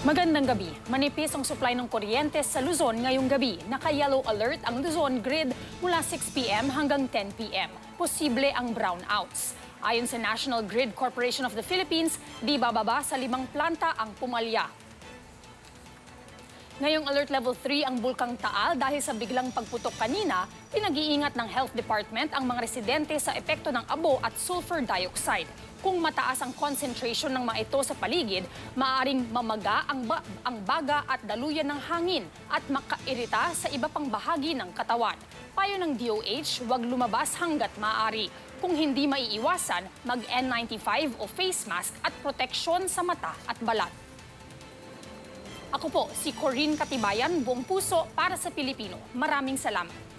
Magandang gabi. Manipis ang supply ng kuryente sa Luzon ngayong gabi. Naka-yellow alert ang Luzon grid mula 6 p.m. hanggang 10 p.m. Posible ang brownouts. Ayon sa National Grid Corporation of the Philippines, di bababa sa 5 planta ang pumalya. Ngayong alert level 3 ang Bulkang Taal dahil sa biglang pagputok kanina, pinag-iingat ng Health Department ang mga residente sa epekto ng abo at sulfur dioxide. Kung mataas ang concentration ng mga ito sa paligid, maaaring mamaga ang baga at daluyan ng hangin at makairita sa iba pang bahagi ng katawan. Payo ng DOH, huwag lumabas hanggat maaari. Kung hindi maiiwasan, mag-N95 o face mask at proteksyon sa mata at balat. Ako po, si Corinne Katibayan, buong puso para sa Pilipino. Maraming salamat.